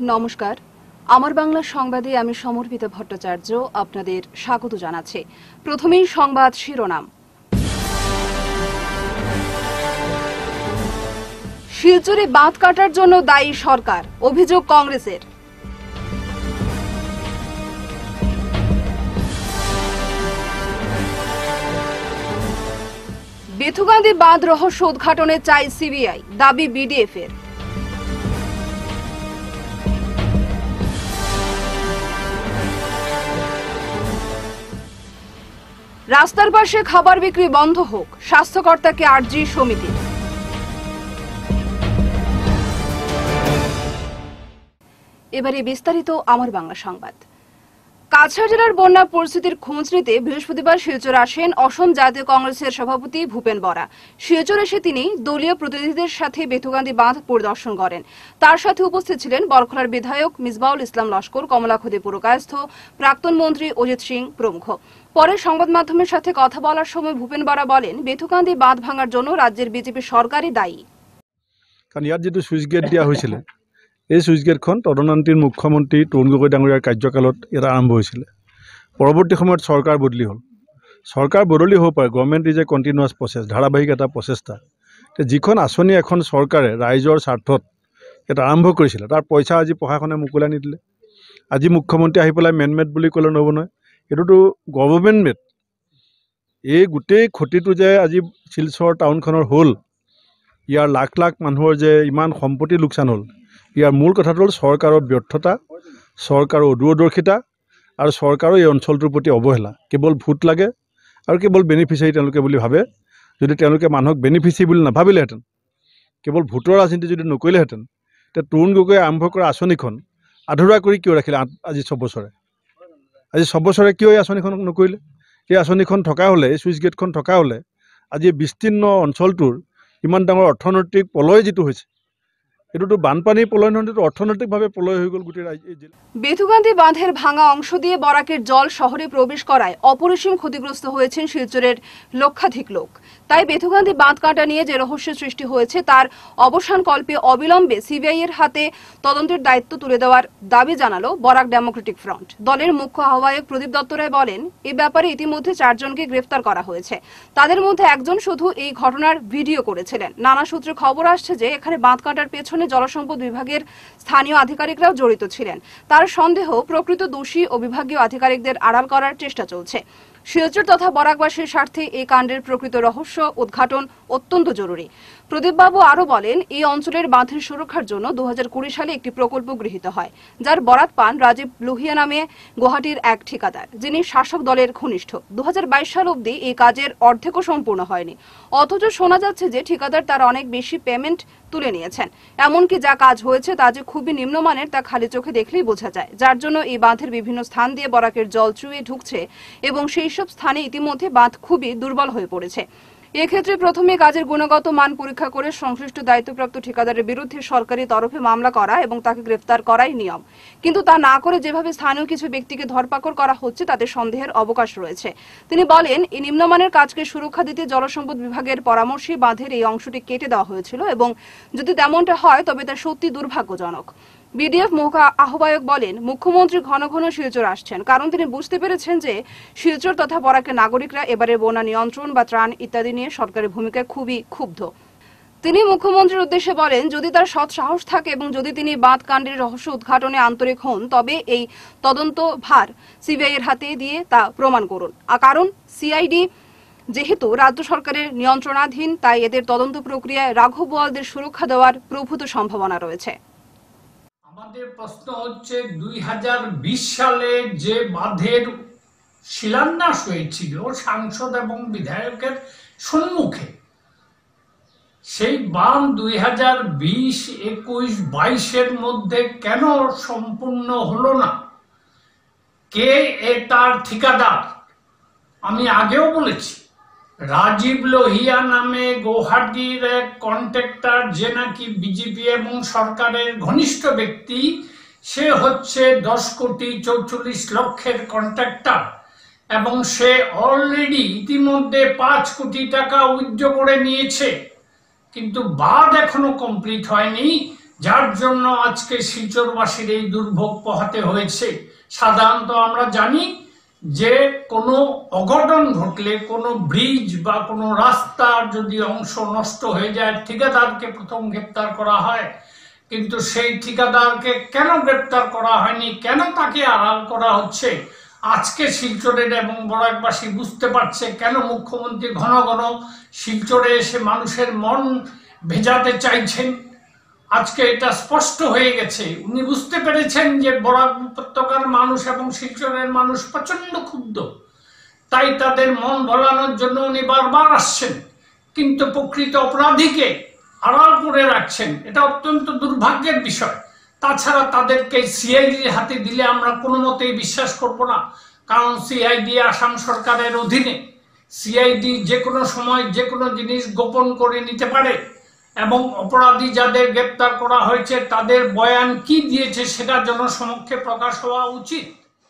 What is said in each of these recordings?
নমস্কার, আমার বাংলা সংবাদে আমি সমর্পিতা ভট্টাচার্য আপনাদের স্বাগত জানাচ্ছি। প্রথমেই সংবাদ শিরোনাম। শিলচরে বাঁধ কাটার জন্য দায়ী সরকার, অভিযোগ কংগ্রেসের। বেথুগান্ধী বাঁধ রহস্য উদ্ঘাটনে চাই সিবিআই, দাবি বিডিএফ এর। রাস্তার পাশে খাবার বিক্রি বন্ধ হোক, স্বাস্থ্যকর্তাকে আর্জি সমিতির। এবারে বিস্তারিত আমার বাংলা সংবাদ। কাছাড় জেলার বন্যা পরিস্থিতির খোঁজ নিতে বৃহস্পতিবার শিলচর আসেন অসম জাতীয় কংগ্রেসের সভাপতি ভূপেন বরা। শিলচর এসে তিনি দলীয় প্রতিনিধিদের সাথে বেথুগান্ধী বাঁধ পরিদর্শন করেন। তার সাথে উপস্থিত ছিলেন বরখলার বিধায়ক মিসবাউল ইসলাম লস্কর, কমলাক্ষদী পুরকায়স্থ প্রাক্তন মন্ত্রী অজিত সিং প্রমুখ। পরে সংবাদ মাধ্যমের সাথে কথা বলার সময় ভূপেন বরা বলেন, বেথুগান্ধী বাঁধ ভাঙার জন্য রাজ্যের বিজেপি সরকারই দায়ী। কারণ ইয়াত যেটো সুইচ গেট দিয়া হয়েছিল, এই সুইচ গেটখন তদন্তীৰ মুখ্যমন্ত্ৰী তৰুণ গগৈ ডাঙৰীয়াৰ কাৰ্যকালত ইয়াত আৰম্ভ হৈছিল। পৰৱৰ্তী সময়ত চৰকাৰ বদলি হ'ল। চৰকাৰ বদলি হ'ব পাৰে, government is a continuous process, ধাৰাবাহিক এটা প্ৰচেষ্টা। যিখন আঁচনি এখন চৰকাৰে ৰাইজৰ স্বাৰ্থত ইয়াত আৰম্ভ কৰিছিলে, তাৰ পইচা আজি প্ৰশাসনে মোকলাই নিদিলে। আজি মুখ্যমন্ত্ৰী আহি পেলাই মেনমেড বুলি ক'লে নহ'ব নহয়, এইটোতো গভৰ্ণমেণ্ট মেড। এই গোটেই ক্ষতিটো যে আজি শিলচৰ টাউনখনৰ হ'ল, ইয়াৰ লাখ লাখ মানুহৰ যে ইমান সম্পত্তি লোকচান হ'ল, ইয়াৰ মূল কথাটো হ'ল চৰকাৰৰ ব্যৰ্থতা, চৰকাৰৰ দূৰদৰ্শিতা আৰু চৰকাৰৰ এই অঞ্চলটোৰ প্ৰতি অৱহেলা। কেৱল ভোট লাগে আৰু কেৱল বেনিফিচিয়াৰী তেওঁলোকে বুলি ভাবে। যদি তেওঁলোকে মানুহক বেনিফিচিয়াৰী বুলি নাভাবিলেহেঁতেন, কেৱল ভোটৰ ৰাজনীতি যদি নকৰিলেহেঁতেন, তেতিয়া তৰুণ গগৈয়ে আৰম্ভ কৰা আঁচনিখন আধৰুৱা কৰি কিয় ৰাখিলে আজি 6 বছৰে? আজি 6 বছৰে কিয় এই আঁচনিখন নকৰিলে? এই আঁচনিখন থকা হ'লে, এই চুইচ গেটখন থকা হ'লে আজি বিস্তীৰ্ণ অঞ্চলটোৰ ইমান ডাঙৰ অৰ্থনৈতিক প্ৰলয় যিটো হৈছে, এটোতো বানপানীৰ প্ৰলয় নহয়, অৰ্থনৈতিকভাৱে প্ৰলয় হৈ গ'ল গোটেই ৰাজ্য। বেথুগান্ধী বাঁধের ভাঙা অংশ দিয়ে বরাকের জল শহরে প্রবেশ করায় অপরিসীম ক্ষতিগ্রস্ত হয়েছেন শিলচরের লক্ষাধিক লোক। তাই বেথুগান্ধী বাঁধ কাটা নিয়ে যে রহস্য সৃষ্টি হয়েছে তার অবসান কল্পে অবিলম্বে সিবিআই এর হাতে তদন্তের দায়িত্ব তুলে দেওয়ার দাবি জানালো বরাক ডেমোক্রেটিক ফ্রন্ট। দলের মুখ্য আহ্বায়ক প্রদীপ দত্ত রায় বলেন, এই ব্যাপারে ইতিমধ্যে 4 জনকে গ্রেফতার করা হয়েছে। তাদের মধ্যে একজন শুধু এই ঘটনার ভিডিও করেছিলেন। নানা সূত্রে খবর আসছে যে এখানে বাঁধ কাটার পেছনে জলসম্পদ বিভাগের স্থানীয় আধিকারিকরাও জড়িত ছিলেন। তার সন্দেহ প্রকৃত দোষী ও বিভাগীয় আধিকারিকদের আড়াল করার চেষ্টা চলছে। শিলচর তথা বরাকবাসীর স্বার্থে এই কাণ্ডের প্রকৃত রহস্য উদ্ঘাটন অত্যন্ত জরুরি। প্রদীপবাবু আরও বলেন, এই অঞ্চলের বাঁধের সুরক্ষার জন্য 2020 সালে একটি প্রকল্প গৃহীত হয়, যার বরাত পান রাজীব লোহিয়া নামে গুয়াহাটির এক ঠিকাদার, যিনি শাসক দলের ঘনিষ্ঠ। 2022 সাল অবধি এই কাজের অর্ধেকও সম্পূর্ণ হয়নি। অথচ শোনা যাচ্ছে যে ঠিকাদার তার অনেক বেশি পেমেন্ট তুলে নিয়েছেন। এমনকি যা কাজ হয়েছে তা যে খুবই নিম্নমানের তা খালি চোখে দেখলেই বোঝা যায়, যার জন্য এই বাঁধের বিভিন্ন স্থান দিয়ে বরাকের জল চুয়ে ঢুকছে এবং সেই সব স্থানে ইতিমধ্যে বাঁধ খুবই দুর্বল হয়ে পড়েছে। এক্ষেত্রে প্রথমে কাজের গুণগত মান পরীক্ষা করে সংশ্লিষ্ট দায়িত্বপ্রাপ্ত ঠিকাদারের বিরুদ্ধে সরকারি তরফে মামলা করা এবং তাকে গ্রেফতার করাই নিয়ম। কিন্তু তা না করে যেভাবে স্থানীয় কিছু ব্যক্তিকে ধরপাকড় করা হচ্ছে তাতে সন্দেহের অবকাশ রয়েছে। তিনি বলেন, এই নিম্নমানের কাজকে সুরক্ষা দিতে জলসম্পদ বিভাগের পরামর্শে বাঁধের এই অংশটি কেটে দেওয়া হয়েছিল এবং যদি তেমনটা হয় তবে তা সত্যি দুর্ভাগ্যজনক। বিডিএফ মুখ্য আহ্বায়ক বলেন, মুখ্যমন্ত্রী ঘন ঘন শিলচর আসছেন কারণ তিনি বুঝতে পেরেছেন যে শিলচর তথা বরাকের নাগরিকরা এবারে বন্যা নিয়ন্ত্রণ বা ত্রাণ ইত্যাদি নিয়ে সরকারের ভূমিকায় খুবই ক্ষুব্ধ। তিনি মুখ্যমন্ত্রীর উদ্দেশ্যে বলেন, যদি তার সৎ সাহস থাকে এবং যদি তিনি বাঁধ কাণ্ডের রহস্য উদ্ঘাটনে আন্তরিক হন তবে এই তদন্ত ভার সিবিআই এর হাতে দিয়ে তা প্রমাণ করুন। কারণ সিআইডি যেহেতু রাজ্য সরকারের নিয়ন্ত্রণাধীন, তাই এদের তদন্ত প্রক্রিয়ায় রাঘব বোয়ালদের সুরক্ষা দেওয়ার প্রভূত সম্ভাবনা রয়েছে। আমাদের প্রশ্ন হচ্ছে, 2020 সালে যে বাঁধের শিলান্যাস হয়েছিল সাংসদ এবং বিধায়কের সম্মুখে, সেই বাঁধ 2020, 21, 22-এর মধ্যে কেন সম্পূর্ণ হলো না? কে তার ঠিকাদার? আমি আগেও বলেছি, রাজীব লোহিয়া নামে গুয়াহাটির এক কন্ট্রাক্টর, যে নাকি বিজেপি এবং সরকারের ঘনিষ্ঠ ব্যক্তি, সে হচ্ছে 10 কোটি 44 লক্ষের কন্ট্রাক্টর এবং সে অলরেডি ইতিমধ্যে 5 কোটি টাকা উইথড্র করে নিয়েছে। কিন্তু বাঁধ এখনো কমপ্লিট হয়নি। যার জন্য আজকে শিলচরবাসীর এই দুর্ভোগ পোহাতে হয়েছে। সাধারণত আমরা জানি যে কোনো অঘটন ঘটলে, কোনো ব্রিজ বা কোনো রাস্তার যদি অংশ নষ্ট হয়ে যায়, ঠিকাদারকে প্রথম গ্রেপ্তার করা হয়। কিন্তু সেই ঠিকাদারকে কেন গ্রেপ্তার করা হয়নি, কেন তাকে আড়াল করা হচ্ছে, আজকে শিলচরের এবং বরাকবাসী বুঝতে পারছে কেন মুখ্যমন্ত্রী ঘন ঘন শিলচরে এসে মানুষের মন ভেজাতে চাইছেন। আজকে এটা স্পষ্ট হয়ে গেছে। উনি বুঝতে পেরেছেন যে বরাক উপত্যকার মানুষ এবং শিলচরের মানুষ প্রচন্ড ক্ষুব্ধ, তাই তাদের মন ভোলানোর জন্য উনি বারবার আসছেন, কিন্তু প্রকৃত অপরাধীকে আড়াল করে রাখছেন। এটা অত্যন্ত দুর্ভাগ্যের বিষয়। তাছাড়া তাদেরকে সিআইডির হাতে দিলে আমরা কোনো মতেই বিশ্বাস করব না, কারণ সিআইডি আসাম সরকারের অধীনে। সিআইডি যে কোনো সময় যে কোনো জিনিস গোপন করে নিতে পারে, এবং অপরাধী যাদের গ্রেপ্তার করা হয়েছে তাদের বয়ান কি দিয়েছে সেটা জনসমক্ষে প্রকাশ হওয়া উচিত।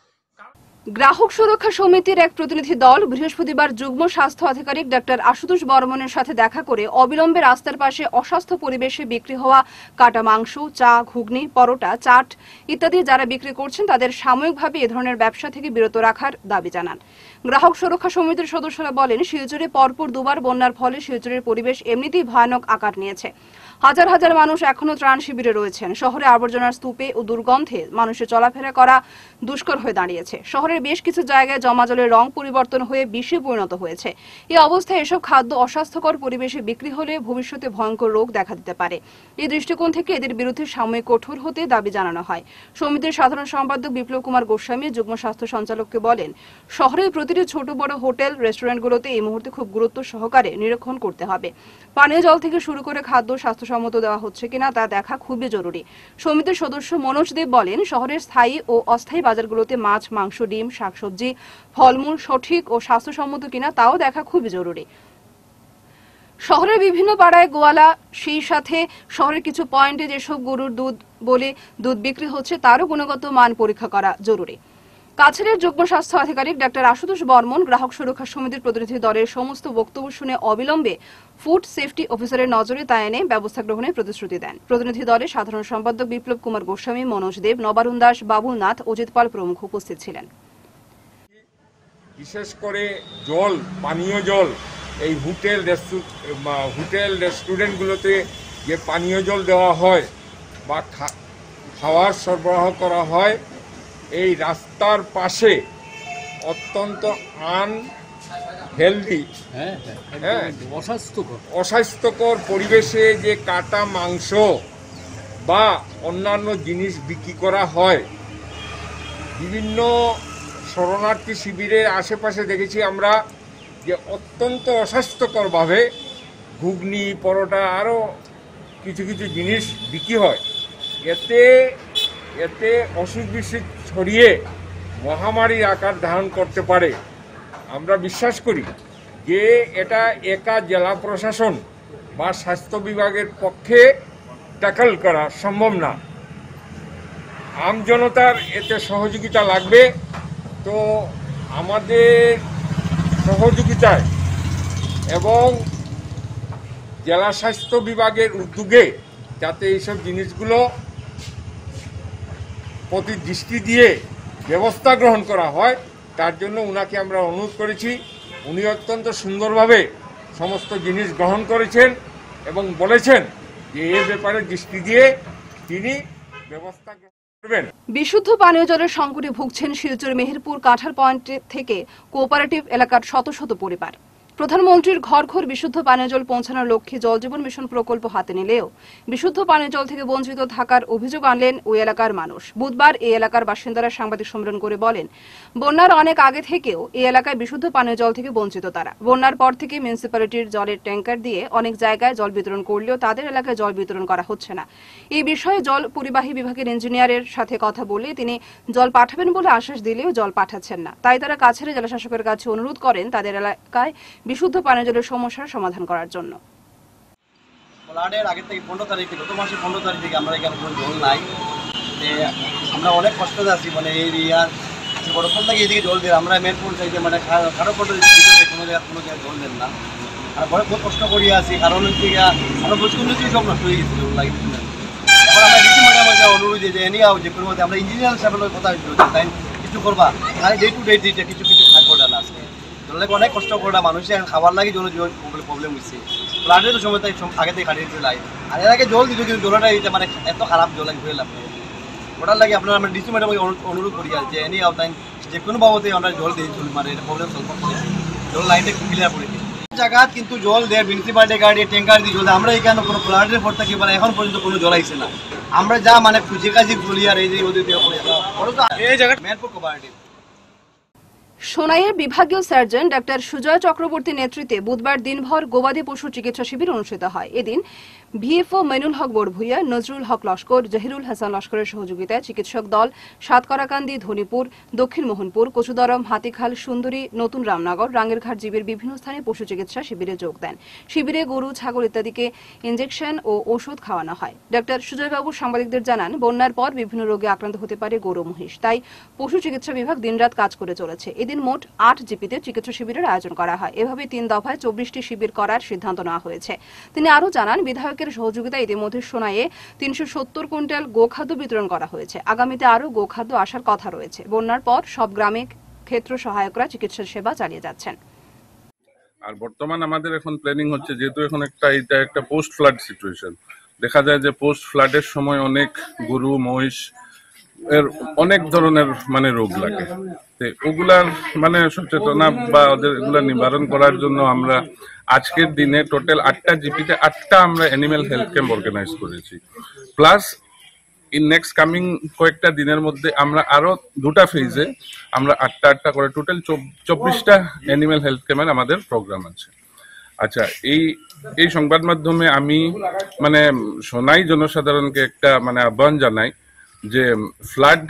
গ্রাহক সুরক্ষা সমিতির এক প্রতিনিধি দল বৃহস্পতিবার যুগ্ম স্বাস্থ্য আধিকারিক ডাক্তার আশুতোষ বর্মনের সাথে দেখা করে অবিলম্বে রাস্তার পাশে অস্বাস্থ্য পরিবেশে বিক্রি হওয়া কাটা মাংস, চা, ঘুগনি, পরোটা, চাট ইত্যাদি যারা বিক্রি করছেন তাদের সাময়িকভাবে এ ধরনের ব্যবসা থেকে বিরত রাখার দাবি জানান। গ্রাহক সুরক্ষা সমিতির সদস্যরা বলেন, শিলচরে পরপর দুবার বন্যার ফলে শিলচরের পরিবেশ এমনিতেই ভয়ানক আকার নিয়েছে। হাজার হাজার মানুষ এখনো ত্রাণ শিবিরে রয়েছেন। শহরে আবর্জনার স্তূপে ও দুর্গন্ধে মানুষের চলাফেরা করা দুষ্কর হয়ে দাঁড়িয়েছে। শহরের বেশ কিছু জায়গায় জমা জলের রং পরিবর্তন হয়ে বিষে পরিণত হয়েছে। এই অবস্থায় এসব খাদ্য অস্বাস্থ্যকর পরিবেশে বিক্রি হলে ভবিষ্যতে ভয়ঙ্কর রোগ দেখা দিতে পারে। এই দৃষ্টিকোণ থেকে এদের বিরুদ্ধে সাময়িক কঠোর হতে দাবি জানানো হয়। সমিতির সাধারণ সম্পাদক বিপ্লব কুমার গোস্বামী যুগ্ম স্বাস্থ্য সঞ্চালককে বলেন, শহরের প্রতিটি ছোট বড় হোটেল, রেস্টুরেন্টগুলোতে এই মুহূর্তে খুব গুরুত্ব সহকারে নিরীক্ষণ করতে হবে। পানীয় জল থেকে শুরু করে খাদ্য স্বাস্থ্যসম্মত দেওয়া হচ্ছে কিনা তা দেখা খুবই জরুরি। সমিতির সদস্য মনোজ দেব বলেন, শহরের স্থায়ী ও অস্থায়ী বাজারগুলোতে মাছ, মাংস, ডিম, শাকসবজি, ফলমূল সঠিক ও স্বাস্থ্যসম্মত কিনা তাও দেখা খুবই জরুরি। শহরের বিভিন্ন পাড়ায় গোয়ালা, সেই সাথে শহরের কিছু পয়েন্টে যেসব গরুর দুধ বলে দুধ বিক্রি হচ্ছে তারও গুণগত মান পরীক্ষা করা জরুরি। কাছাড়ের যুগ্ম স্বাস্থ্য আধিকারিক ডাক্তার আশুতোষ বর্মন গ্রাহক সুরক্ষা সমিতির প্রতিনিধি দলের সমস্ত বক্তব্য শুনে অবিলম্বে ফুড সেফটি অফিসারের নজরে তা এনে ব্যবস্থা গ্রহণের প্রতিশ্রুতি দেন। প্রতিনিধি দলে সাধারণ সম্পাদক বিপ্লব কুমার গোস্বামী, মনোজ দেব, নবারুণ দাস, বাবুল নাথ, অজিত পাল প্রমুখ উপস্থিত ছিলেন। বিশেষ করে জল, পানীয় জল, এই হোটেল রেস্টুরেন্টগুলোতে যে পানীয় জল দেওয়া হয় বা খাওয়ার সরবরাহ করা হয়, এই রাস্তার পাশে অত্যন্ত আনহেলদি, অস্বাস্থ্যকর পরিবেশে যে কাটা মাংস বা অন্যান্য জিনিস বিক্রি করা হয়। বিভিন্ন শরণার্থী শিবিরের আশেপাশে দেখেছি আমরা যে অত্যন্ত অস্বাস্থ্যকরভাবে ঘুগনি, পরোটা আরও কিছু কিছু জিনিস বিক্রি হয়। এতে অসুখ বিসুখ ছড়িয়ে মহামারীর আকার ধারণ করতে পারে। আমরা বিশ্বাস করি যে এটা একা জেলা প্রশাসন বা স্বাস্থ্য বিভাগের পক্ষে ট্যাকল করা সম্ভব না। আমজনতার এতে সহযোগিতা লাগবে। তো আমাদের সহযোগিতায় এবং জেলা স্বাস্থ্য বিভাগের উদ্যোগে যাতে এইসব জিনিসগুলো প্রতি দৃষ্টি দিয়ে ব্যবস্থা গ্রহণ করা হয়, তার জন্য উনাকে আমরা অনুরোধ করেছি। উনি অত্যন্ত সুন্দরভাবে সমস্ত জিনিস গ্রহণ করেছেন এবং বলেছেন যে এ ব্যাপারে দৃষ্টি দিয়ে তিনি ব্যবস্থা গ্রহণ করবেন। বিশুদ্ধ পানীয় জলের সংকটে ভুগছেন শিলচর মেহেরপুর কাঁঠাল পয়েন্ট থেকে কোঅপারেটিভ এলাকার শত শত পরিবার। প্রধানমন্ত্রীর ঘর ঘর বিশুদ্ধ পানীয় জল পৌঁছানোর লক্ষ্যে জল জীবন মিশন প্রকল্প হাতে নিলেও বিশুদ্ধ পানীয় জল থেকে বঞ্চিত থাকার অভিযোগ আনলেন ওই এলাকার মানুষ। বুধবার এই এলাকার বাসিন্দারা সাংবাদিক সম্মেলন করে বলেন, বন্যার অনেক আগে থেকেও এই এলাকায় বিশুদ্ধ পানীয় জল থেকে বঞ্চিত তারা। বন্যার পর থেকে মিউনিসিপ্যালিটির জলের ট্যাঙ্কার দিয়ে অনেক জায়গায় জল বিতরণ করলেও তাদের এলাকায় জল বিতরণ করা হচ্ছে না। এই বিষয়ে জল পরিবাহী বিভাগের ইঞ্জিনিয়ারের সাথে কথা বলে তিনি জল পাঠাবেন বলে আশ্বাস দিলেও জল পাঠাচ্ছেন না। তাই তারা কাছাড়ের জেলাশাসকের কাছে অনুরোধ করেন তাদের এলাকায় বিশুদ্ধ পানীয় জলের সমস্যার সমাধান করার জন্য। ফ্লাডের আগে থেকে 15 তারিখ থেকে, গত মাসের 15 তারিখ থেকে আমরা এখানে কোনো জল নাই। আমরা অনেক কষ্ট আছি, মানে এই এরিয়ার বড়ফল থেকে এইদিকে জল দিয়ে আমরা মেনপুর চাইতে মানে কারো কোনো জায়গায় জল দেন না। আর বড় খুব কষ্ট করিয়ে আছি, কারণ হচ্ছে আমরা বসকুন সব নষ্ট হয়ে গেছে জল লাগিয়ে। এখন অনুরোধ যে এনি আও যে কোনো আমরা ইঞ্জিনিয়ার সাহেবের কথা তাই কিছু করবা খালি ডে টু ডে দিতে কিছু কিছু খাই করটা না আজকে জলে অনেক কষ্ট করটা মানুষের খাবার লাগে জল প্রবলেম হচ্ছে প্লান্টের সময় তাই আগে থেকে কাটিয়ে দিতে লাগে আর এর আগে জল দিত কিন্তু জলটা দিতে মানে এত খারাপ জল হয়ে লাভ ওটার লাগে আপনারা আমরা ডিসি ম্যাডামকে অনুরোধ করি আর যে এনি আও তাই যে কোনো বাবদে আমরা জল দিই মানে এটা প্রবলেম সলভ করতে জল লাইনটা ক্লিয়ার করে দিই জায়গা কিন্তু জল দেয় মিউনিসিপালিটি গাড়ি ট্যাঙ্কার দিয়ে জল আমরা এখানে কোনো প্লান্টের পর থেকে মানে এখন পর্যন্ত কোনো জল আইছে না আমরা যা মানে খুঁজে কাজি বলি আর এই যে ওদের এই জায়গা মেনপুর কোপারেটিভ সোনাইয়ের বিভাগীয় সার্জন ডাক্তার সুজয় চক্রবর্তীর নেতৃত্বে বুধবার দিনভর গবাদি পশু চিকিৎসা শিবির অনুষ্ঠিত হয়। এদিন ভিএফও মেনুল হক বড়ভূইয়া, নজরুল হক লস্কর, জহিরুল হাসান লস্করের সহযোগিতায় চিকিৎসক দল সাতকরাকান্দি, ধনীপুর, দক্ষিণ মোহনপুর, কচুদরম, হাতিখাল, সুন্দরী, নতুন রামনগর, রাঙ্গেরঘাট জীবের বিভিন্ন স্থানে পশু চিকিৎসা শিবিরে যোগ দেন। শিবিরে গরু, ছাগল ইত্যাদিকে ইনজেকশন ও ওষুধ খাওয়ানো হয়। ডাক্তার সুজয়বাবু সাংবাদিকদের জানান, বন্যার পর বিভিন্ন রোগে আক্রান্ত হতে পারে গরু মহিষ, তাই পশু চিকিৎসা বিভাগ দিনরাত কাজ করে চলেছে। এদিন মোট ৮ জিপিতে চিকিৎসা শিবিরের আয়োজন করা হয়। এভাবে ৩ দফায় ২৪টি শিবির করার সিদ্ধান্ত নেওয়া হয়েছে। তিনি আরও জানান, বিধায়কের সহযোগিতায় ইতিমধ্যে সোনাইয়ে ৩৭০ কুইন্টাল গোখাদ্য বিতরণ করা হয়েছে। আগামীতে আরও গোখাদ্য আসার কথা রয়েছে। বন্যার পর সব গ্রামে ক্ষেত্র সহায়করা চিকিৎসা সেবা চালিয়ে যাচ্ছেন। আর বর্তমান আমাদের এখন প্ল্যানিং হচ্ছে, যেহেতু এখন এটা একটা পোস্ট ফ্লাড সিচুয়েশন, দেখা যায় যে পোস্ট ফ্লাডের সময় অনেক গরু মহিষ এর অনেক ধরনের মানে রোগ লাগে। ওগুলার মানে সচেতনা বা ওদের এগুলা নিবারণ করার জন্য আমরা আজকের দিনে টোটাল ৮টা জিপিতে ৮টা আমরা অ্যানিম্যাল হেলথ ক্যাম্প অর্গানাইজ করেছি। প্লাস ইন নেক্সট কামিং কয়েকটা দিনের মধ্যে আমরা আরো 2টা ফেজে আমরা ৮টা করে টোটাল ২৪টা অ্যানিম্যাল হেলথ ক্যাম্পের আমাদের প্রোগ্রাম আছে। আচ্ছা, এই সংবাদ মাধ্যমে আমি মানে সোনাই জনসাধারণকে একটা মানে আহ্বান জানাই যে ফ্লাড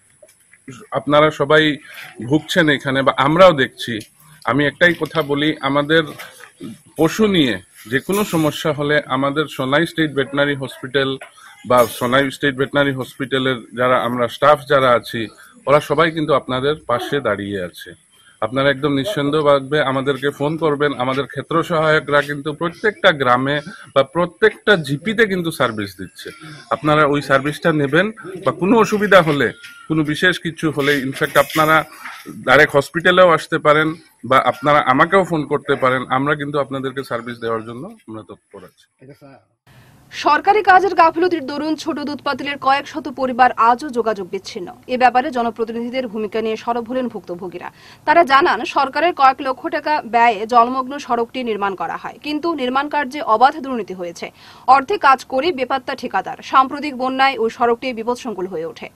আপনারা সবাই ভুগছেন এখানে বা আমরাও দেখছি। আমি একটাই কথা বলি, আমাদের পশু নিয়ে যে কোনো সমস্যা হলে আমাদের সোনাই স্টেট ভেটেরিনারি হসপিটাল বা সোনাই স্টেট ভেটেরিনারি হসপিটালের যারা আমরা স্টাফ যারা আছি, ওরা সবাই কিন্তু আপনাদের পাশে দাঁড়িয়ে আছে। আপনারা একদম নিঃসন্দেহভাবে আমাদেরকে ফোন করবেন। আমাদের ক্ষেত্র সহায়করা কিন্তু প্রত্যেকটা গ্রামে বা প্রত্যেকটা জিপিতে কিন্তু সার্ভিস দিচ্ছে। আপনারা ওই সার্ভিসটা নেবেন বা কোনো অসুবিধা হলে, কোনো বিশেষ কিছু হলে ইনফ্যাক্ট আপনারা ডাইরেক্ট হসপিটালেও আসতে পারেন বা আপনারা আমাকেও ফোন করতে পারেন। আমরা কিন্তু আপনাদেরকে সার্ভিস দেওয়ার জন্য আমরা তৎপর আছি। সরকারি কাজের গাফিলতির দরুন ছোট দুধ পাতিলের কয়েক শত পরিবার আজও যোগাযোগ বিচ্ছিন্ন। এ ব্যাপারে জনপ্রতিনিধিদের ভূমিকা নিয়ে সরব হলেন ভুক্তভোগীরা। তারা জানান, সরকারের কয়েক লক্ষ টাকা ব্যয়ে জলমগ্ন সড়কটি নির্মাণ করা হয়, কিন্তু নির্মাণ কার্যে অবাধ দুর্নীতি হয়েছে। অর্ধে কাজ করে বেপাত্তা ঠিকাদার। সাম্প্রতিক বন্যায় ওই সড়কটি বিপদসংকুল হয়ে ওঠে।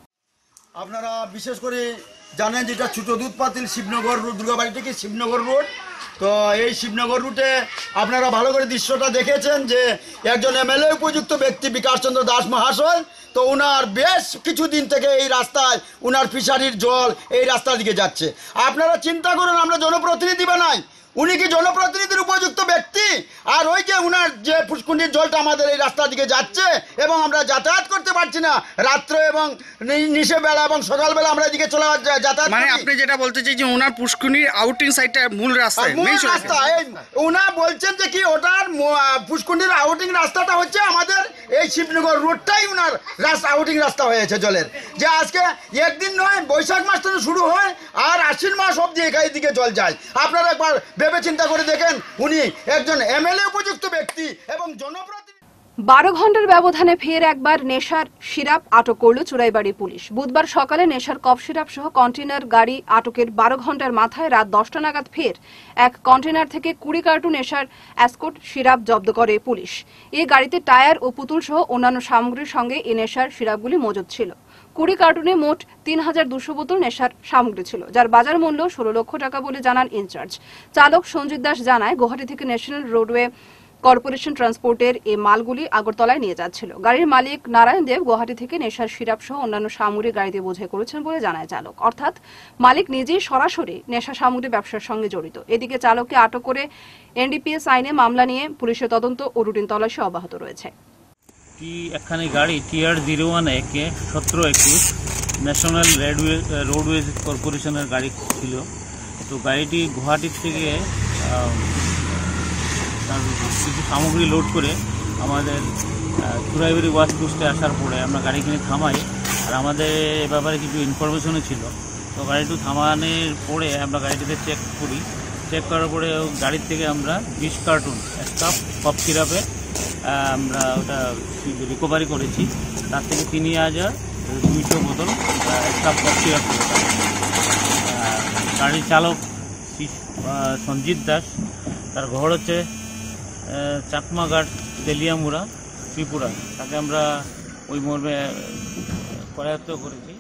আপনারা বিশেষ করে জানেন যেটা ছোট দুধ পাতিল শিবনগর রোড, দুর্গাবাড়ি থেকে শিবনগর রোড। তো এই শিবনগর রুটে আপনারা ভালো করে দৃশ্যটা দেখেছেন যে একজন এমএলএ উপযুক্ত ব্যক্তি বিকাশ চন্দ্র দাস মহাশয়, তো ওনার বেশ কিছুদিন থেকে এই রাস্তায় ওনার ফিশারির জল এই রাস্তার দিকে যাচ্ছে। আপনারা চিন্তা করুন, আমরা জনপ্রতিনিধি বানাই, উনি কি জনপ্রতিনিধির উপযুক্ত ব্যক্তি? আর ওই যে উনার যে পুষ্কুণ্ডির জলটা আমাদের এই রাস্তার দিকে যাচ্ছে এবং আমরা যাতায়াত করতে পারছি না রাত্রে এবং নিশেবেলা এবং সকালবেলা আমরা এদিকে চলে যাতায়াত। মানে আপনি যেটা বলতে চাই যে ওনার পুষ্কুনির আউটিং সাইডটা মূল রাস্তা, ওনা বলছেন যে কি ওটার পুষ্কুণ্ডির আউটিং রাস্তাটা হচ্ছে আমাদের এই শিবনগর রোডটাই ওনার আউটিং রাস্তা হয়েছে জলের। যে আজকে একদিন নয়, বৈশাখ মাস থেকে শুরু হয় আর আশ্বিন মাস অব্দি এখানে দিকে জল যায়। আপনারা একবার ভেবে চিন্তা করে দেখেন, উনি একজন এমএলএ উপযুক্ত ব্যক্তি এবং জনপ্রতিনিধি। 12 ঘন্টার ব্যবধানে ফের একবার নেশার সিরাপ আটক করল চুরাইবাড়ি পুলিশ। বুধবার সকালে নেশার কফ সিরাপ সহ কন্টেনার গাড়ি আটকের 12 ঘন্টার মাথায় রাত 10টা নাগাদ ফের এক কন্টেনার থেকে 20 কার্টুন নেশার অ্যাসকোট সিরাপ জব্দ করে পুলিশ। এই গাড়িতে টায়ার ও পুতুল সহ অন্যান্য সামগ্রীর সঙ্গে এই নেশার সিরাপগুলি মজুদ ছিল। 20 কার্টুনে মোট 3200 বোতল নেশার সামগ্রী ছিল, যার বাজার মূল্য 16 লক্ষ টাকা বলে জানান ইনচার্জ চালক সঞ্জিত দাস। জানায়, গুয়াহাটি থেকে ন্যাশনাল রোডওয়ে কর্পোরেশন ট্রান্সপোর্টের এই মালগুলি আগরতলায় নিয়ে যাচ্ছিল। গাড়ির মালিক নারায়ণ দেব গুয়াহাটি থেকে নেশার সিরাপ সহ অন্যান্য সামগ্রী গাড়িতে বোঝাই করেছেন বলে জানায় চালক। অর্থাৎ মালিক নিজেই সরাসরি নেশা সামগ্রী ব্যবসার সঙ্গে জড়িত। এদিকে চালককে আটক করে এনডিপিএস আইনে মামলা নিয়ে পুলিশের তদন্ত ও রুটিন তল্লাশি অব্যাহত রয়েছে। একখানি গাড়ি TR01 একে 1721 ন্যাশনাল রোডওয়েজ কর্পোরেশনের গাড়ি ছিল। তো গাড়িটি গুয়াহাটির থেকে তার কিছু সামগ্রী লোড করে আমাদের চুরাইবাড়ি ওয়াচ পোস্টে আসার পরে আমরা গাড়িখানি থামাই। আর আমাদের এ ব্যাপারে কিছু ইনফরমেশনও ছিল, তো গাড়িটি থামানোর পরে আমরা গাড়িটিতে চেক করি। চেক করার পরে গাড়ির থেকে আমরা 20 কার্টুন স্টাফ কফ সিরাপের আমরা ওটা রিকভারি করেছি। তার থেকে 3,200 বোতল স্টাফ কফ সিরাপ করেছি। গাড়ির চালক সঞ্জিত দাস, তার ঘর হচ্ছে চাকমাঘাট তেলিয়ামুড়া ত্রিপুরা, তাকে আমরা ওই মর্মে করায়ত্ত করেছি।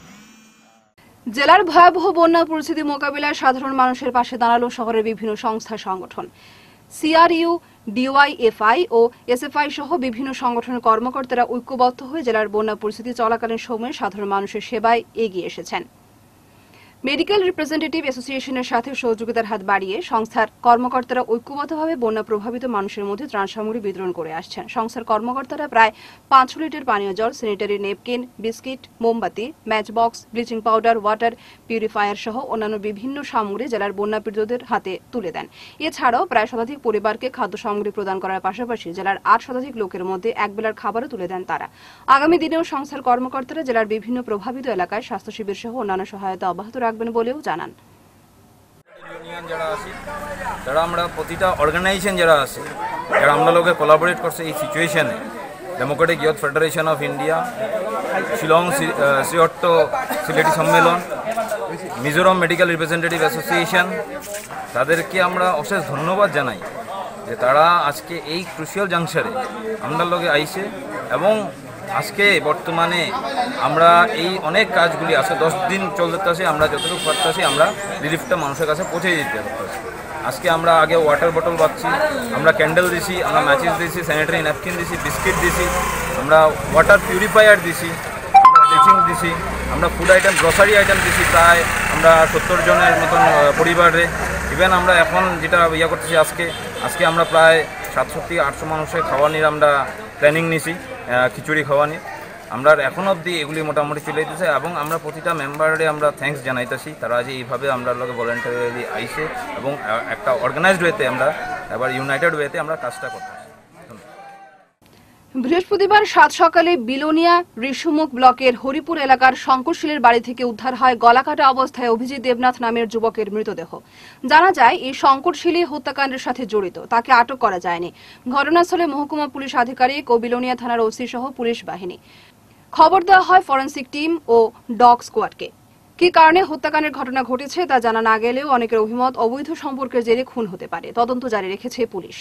জেলার ভয়াবহ বন্যা পরিস্থিতি মোকাবিলায় সাধারণ মানুষের পাশে দাঁড়ালো শহরের বিভিন্ন সংস্থা সংগঠন। সিআরইউ, ডিওয়াইএফআই ও এসএফআই সহ বিভিন্ন সংগঠনের কর্মকর্তারা ঐক্যবদ্ধ হয়ে জেলার বন্যা পরিস্থিতি চলাকালীন সময়ে সাধারণ মানুষের সেবায় এগিয়ে এসেছেন। মেডিকেল রিপ্রেজেন্টেটিভ অ্যাসোসিয়েশনের সাথে সহযোগিতার হাত বাড়িয়ে সংস্থার কর্মকর্তারা ঐক্যবদ্ধভাবে বন্যা প্রভাবিত মানুষের মধ্যে ত্রাণ সামগ্রী বিতরণ করে আসছেন। সংস্থার কর্মকর্তারা প্রায় 5 লিটার পানীয় জল, স্যানিটারি নেপকিন, বিস্কিট, মোমবাতি, match box, bleaching powder, water purifier সহ অন্যান্য বিভিন্ন সামগ্রী জেলার বন্যাপীড়িতদের হাতে তুলে দেন। এছাড়াও প্রায় শতাধিক পরিবারকে খাদ্য সামগ্রী প্রদান করার পাশাপাশি জেলার 8 শতাধিক লোকের মধ্যে একবেলার খাবারও তুলে দেন তারা। আগামী দিনেও সংস্থার কর্মকর্তারা জেলার বিভিন্ন প্রভাবিত এলাকায় স্বাস্থ্য শিবির সহ অন্যান্য সহায়তা অব্যাহত রাখবেন বলেও জানান। ইউনিয়ন যারা আছে, যারা আমরা প্রতিটা অর্গানাইজেশন যারা আছে, যারা আমরা লোকে কোলাবোরেট করছে এই সিচুয়েশনে, Democratic Youth Federation of India, Shillong Srihatta Sylheti Sammelan, Mizoram medical representative association, তাদেরকে আমরা অশেষ ধন্যবাদ জানাই যে তারা আজকে এই ক্রুশিয়াল জাংশনে আমরা লোকে আইছে এবং আজকে বর্তমানে আমরা এই অনেক কাজগুলি আছে 10 দিন চলতেছে, আমরা যতটুকু পারতেছি আমরা রিলিফটা মানুষের কাছে পৌঁছে দিতে পারতেছি। আজকে আমরা আগে ওয়াটার বোতল পাচ্ছি, আমরা ক্যান্ডেল দিছি, আমরা ম্যাচেস দিছি, স্যানিটারি ন্যাপকিন দিছি, বিস্কিট দিছি, আমরা ওয়াটার পিউরিফায়ার দিছি, আমরা ব্লিচিং দিছি, আমরা ফুড আইটেম, গ্রসারি আইটেম দিছি প্রায় আমরা 70 জনের মতন পরিবারে। ইভেন আমরা এখন যেটা ইয়া করতেছি আজকে আমরা প্রায় 700-800 মানুষের খাওয়ানির আমরা প্ল্যানিং নিছি, খিচুড়ি খাওয়ানি। আমরা এখন অবধি এগুলি মোটামুটি চলে দিতেছে এবং আমরা প্রতিটা মেম্বারে আমরা থ্যাঙ্কস জানাইতেছি তারা যে এইভাবে আমরা লোকে ভলেন্টারিলি আইসে এবং একটা অর্গানাইজড ওয়েতে আমরা এবার ইউনাইটেড ওয়েতে আমরা কাজটা করতেছি। বৃহস্পতিবার 7 সকালে বিলোনিয়া ঋষুমুখ ব্লকের হরিপুর এলাকার শঙ্করশীলের বাড়ি থেকে উদ্ধার হয় গলাকাটা অবস্থায় অভিজিৎ দেবনাথ নামের যুবকের মৃতদেহ। জানা যায় এই শঙ্করশীলই হত্যাকাণ্ডের সাথে জড়িত, তাকে আটক করা যায়নি। ঘটনাস্থলে মহকুমা পুলিশ আধিকারিক ও বিলোনিয়া থানার ওসি সহ পুলিশ বাহিনী। খবর দেওয়া হয় ফরেন্সিক টিম ও ডগ স্কোয়াডকে। কি কারণে হত্যাকাণ্ডের ঘটনা ঘটেছে তা জানা না গেলেও অনেকের অভিমত অবৈধ সম্পর্কের জেরে খুন হতে পারে। তদন্ত জারি রেখেছে পুলিশ।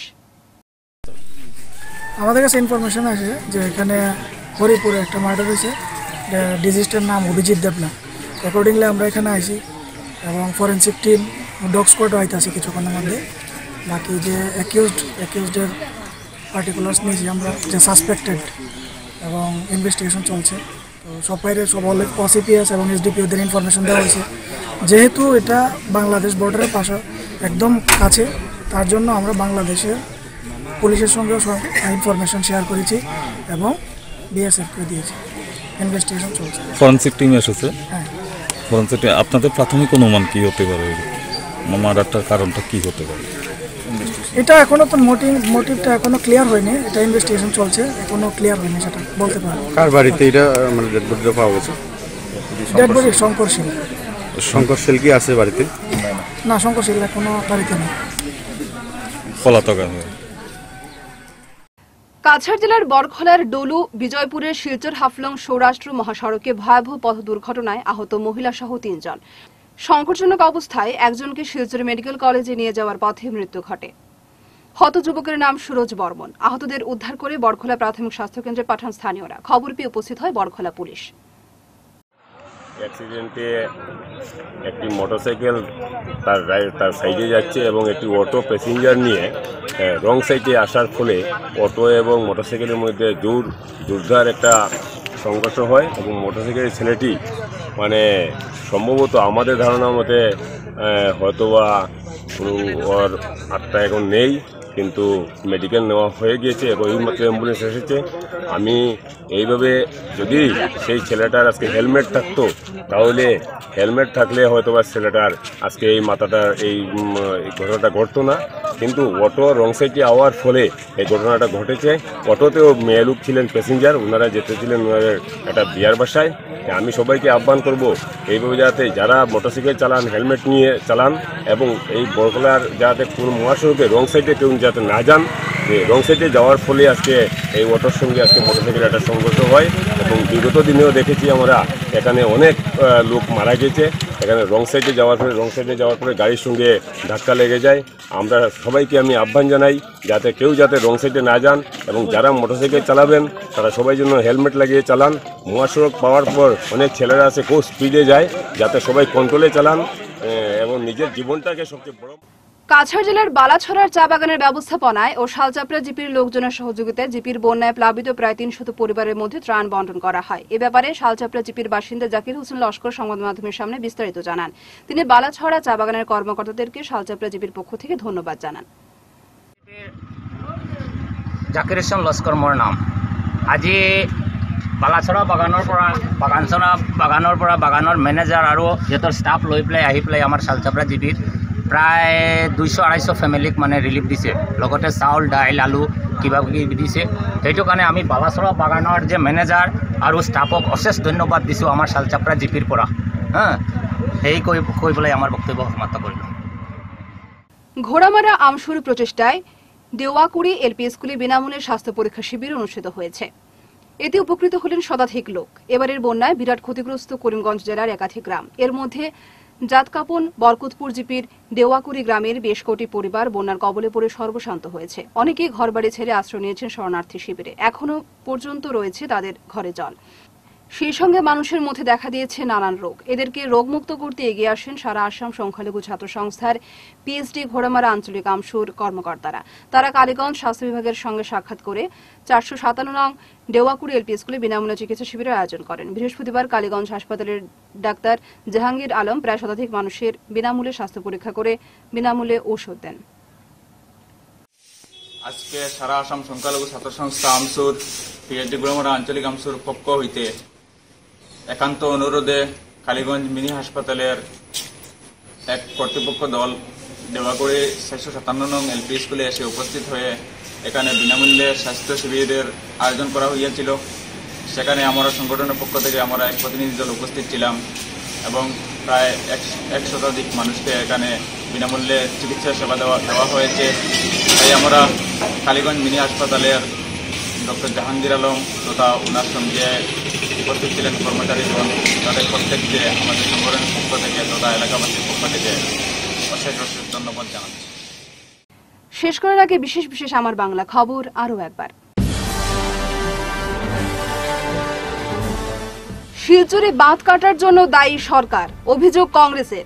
আমাদের কাছে ইনফরমেশন আছে যে এখানে হরিপুরে একটা মার্ডার হয়েছে, ডিজিজটার নাম অভিজিৎ দেবনাথ। অ্যাকর্ডিংলি আমরা এখানে আইছি এবং ফরেন্সিক টিম ডগ স্কোয়াডও আইতেছি কিছুক্ষণের মধ্যে। বাকি যে অ্যাকিউজডের পার্টিকুলার্স নিয়েছি আমরা, যে সাসপেক্টেড, এবং ইনভেস্টিগেশন চলছে। তো সব ওসিপিএস এবং এসডিপিওদের ইনফরমেশন দেওয়া হয়েছে। যেহেতু এটা বাংলাদেশ বর্ডারের পাশে একদম কাছে, তার জন্য আমরা বাংলাদেশের পুলিশের সঙ্গেও ইনফরমেশন শেয়ার করেছি এবং বিএসএফকে দিয়েছি। ইনভেস্টিগেশন চলছে। ফরেনসিক টিম এসেছে। হ্যাঁ, ফরেনসিক টিম। আপনাদের প্রাথমিক অনুমান কী হতে পারে, মার্ডারটার কারণটা কী হতে পারে? এটা এখনো তো মোটিভটা এখনো ক্লিয়ার হয়নি, এটা ইনভেস্টিগেশন চলছে, এখনো ক্লিয়ার হয়নি সেটা বলতে পারবো। কার বাড়িতে এটা মানে ডেড বডিটা পাওয়া গেছে? Dead body শঙ্করশীল। শঙ্করশীল কি আছে বাড়িতে? না, শঙ্করশীল এখনো বাড়িতে নেই, পলাতক। কাছাড় জেলার বরখলার ডলু বিজয়পুরের শিলচর হাফলং সৌরাষ্ট্র মহাসড়কে ভয়াবহ পথ দুর্ঘটনায় আহত মহিলা সহ 3 জন। সংকটজনক অবস্থায় একজনকে শিলচর মেডিকেল কলেজে নিয়ে যাওয়ার পথে মৃত্যু ঘটে। হত যুবকের নাম সুরজ বর্মন। আহতদের উদ্ধার করে বরখলা প্রাথমিক স্বাস্থ্যকেন্দ্রে পাঠান স্থানীয়রা। খবর পেয়ে উপস্থিত হয় বরখলা পুলিশ। অ্যাক্সিডেন্টে একটি মোটরসাইকেল তার সাইডে যাচ্ছে এবং একটি অটো প্যাসেঞ্জার নিয়ে রং সাইডে আসার ফলে অটো এবং মোটরসাইকেলের মধ্যে জোরদার একটা সংঘর্ষ হয় এবং মোটরসাইকেলের ছেলেটি মানে সম্ভবত আমাদের ধারণা মতে হয়তোবা কোনো ওর আত্মা এখন নেই কিন্তু মেডিকেল নেওয়া হয়ে গিয়েছে এবং এইমাত্র অ্যাম্বুলেন্স এসেছে। আমি এইভাবে যদি সেই ছেলেটার আজকে হেলমেট থাকতো, তাহলে হেলমেট থাকলে হয়তো বা ছেলেটার আজকে এই মাথাটা এই ঘটনাটা ঘটতো না। কিন্তু অটো রং সাইডে আওয়ার ফলে এই ঘটনাটা ঘটেছে। অটোতেও মেয়ে লোক ছিলেন প্যাসেঞ্জার, ওনারা যেতেছিলেন ওনাদের একটা বিয়ার বাসায়। আমি সবাইকে আহ্বান করব এইভাবে যাতে যারা মোটরসাইকেল চালান হেলমেট নিয়ে চালান, এবং এই বরকলার যাতে কোনো মহাসড়কে রং সাইডে কেউ যাতে না যান। রং সাইডে যাওয়ার ফলে আজকে এই অটোর সঙ্গে আজকে মোটরসাইকেল একটা সংঘর্ষ হয়, এবং বিগত দিনেও দেখেছি আমরা এখানে অনেক লোক মারা গেছে এখানে রং সাইডে যাওয়ার পরে গাড়ির সঙ্গে ধাক্কা লেগে যায়। আমরা সবাইকে আমি আহ্বান জানাই যাতে কেউ যাতে রং সাইডে না যান, এবং যারা মোটরসাইকেল চালাবেন তারা সবাই জন্য হেলমেট লাগিয়ে চালান। মহাসড়ক পাওয়ার পর অনেক ছেলেরা আছে খুব স্পিডে যায়, যাতে সবাই কন্ট্রোলে চালান এবং নিজের জীবনটাকে সবচেয়ে বড়। কাছাড় জেলার বালাছড়ার চা বাগানের ব্যবস্থাপনায় ও শালচাপড়া জিপির লোকজনের সহযোগিতায় জিপির বন্যায় প্লাবিত প্রায় ৩০০ পরিবারের মধ্যে ত্রাণ বন্টন করা হয়। এ ব্যাপারে শালচাপড়া জিপির বাসিন্দা জাকির হোসেন লস্কর সংবাদ মাধ্যমের সামনে বিস্তারিত জানান। তিনি বালাছড়া চা বাগানের কর্মকর্তাদেরকে শালচাপড়া জিপির পক্ষ থেকে ধন্যবাদ জানান। জাকির হোসেন লস্কর মোর নাম। আজি বালাছড়া বাগানৰ মেনেজাৰ আৰু সিহঁতৰ ষ্টাফ লৈ পেলাই আহি পেলাই আমাৰ শালচাপড়া জিপিৰ প্ৰায় 200-250 ফেমিলিক মানে ৰিলিফ দিছে, লগতে চাউল দাইল আলু কিবা কিবি দিছে। সেইটো কাৰণে আমি বালাছড়া বাগানৰ যে মেনেজাৰ আৰু ষ্টাফক অশেষ ধন্যবাদ দিছোঁ আমাৰ শালচাপড়া জিপিৰ পৰা। সেই কৈ পেলাই আমাৰ বক্তব্য সমাপ্ত কৰিলোঁ। ঘোড়ামারা আমশুর প্রচেষ্টায় দেওয়াকুড়ি এলপি স্কুলে বিনামূল্যে স্বাস্থ্য পরীক্ষা শিবির অনুষ্ঠিত হয়েছে। এতে উপকৃত হলেন শতাধিক লোক। এবারের বন্যায় বিরাট ক্ষতিগ্রস্ত করিমগঞ্জ জেলার একাধিক গ্রাম। এর মধ্যে জাতকাপন বরকতপুর জিপির দেওয়াকুড়ি গ্রামের বেশ কোটি পরিবার বন্যার কবলে পড়ে সর্বশান্ত হয়েছে। অনেকেই ঘরবাড়ি ছেড়ে আশ্রয় নিয়েছেন শরণার্থী শিবিরে। এখনো পর্যন্ত রয়েছে তাদের ঘরে জল। সেই সঙ্গে মানুষের মধ্যে দেখা দিয়েছে নানান রোগ। এদেরকে রোগমুক্ত করতে এগিয়ে আসেন সারা আসাম সংখ্যালঘু ছাত্র সংস্থার পিএইচডি ঘোড়ামারা আঞ্চলিক আমসুর কর্মকর্তারা। তারা কালীগঞ্জ স্বাস্থ্য বিভাগের সঙ্গে সাক্ষাৎ করে 457 নং দেওয়াকুড়ি এলপি স্কুলে বিনামূল্যে চিকিৎসা শিবিরের আয়োজন করেন। বৃহস্পতিবার কালীগঞ্জ হাসপাতালের ডাক্তার জাহাঙ্গীর আলম প্রায় শতাধিক মানুষের বিনামূল্যে স্বাস্থ্য পরীক্ষা করে বিনামূল্যে ঔষধ দেন। আজকে সারা আসাম সংখ্যালঘু ছাত্র সংস্থা আমসুর পিএইচডি ঘোড়ামারা আঞ্চলিক আমসুর পক্ষ হইতে একান্ত অনুরোধে কালীগঞ্জ মিনি হাসপাতালের এক কর্তৃপক্ষ দল দেওয়াকুড়ি 457 নং এলপি স্কুলে এসে উপস্থিত হয়ে এখানে বিনামূল্যে স্বাস্থ্য শিবিরের আয়োজন করা হইয়াছিল। সেখানে আমরা সংগঠনের পক্ষ থেকে আমরা এক প্রতিনিধি দল উপস্থিত ছিলাম এবং প্রায় 100 শতাধিক মানুষকে এখানে বিনামূল্যে চিকিৎসা সেবা দেওয়া হয়েছে। তাই আমরা কালীগঞ্জ মিনি হাসপাতালের ডক্টর জাহাঙ্গীর আলম তথা ওনার সঙ্গে উপস্থিত ছিলেন কর্মচারীগণ, তাদের প্রত্যেককে আমাদের সংগঠনের পক্ষ থেকে তথা এলাকাবাসীর পক্ষ থেকে অশেষ অশেষ ধন্যবাদ জানাচ্ছি। শেষ করার আগে বিশেষ বিশেষ আমার বাংলা খবর আরও একবার। শিলচরে বাঁধ কাটার জন্য দায়ী সরকার, অভিযোগ কংগ্রেসের।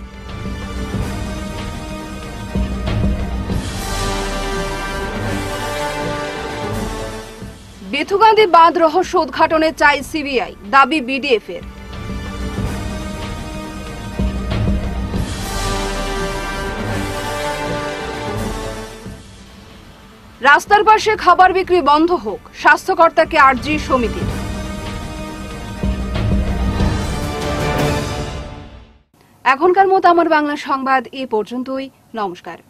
বেথুগান্ধী বাঁধ রহস্য উদ্ঘাটনে চাই সিবিআই, দাবি বিডিএফ এর। রাস্তার পাশে খাবার বিক্রি বন্ধ হোক, স্বাস্থ্যকর্তাকে আর্জি সমিতির। এখনকার মতো আমার বাংলা সংবাদ এ পর্যন্তই। নমস্কার।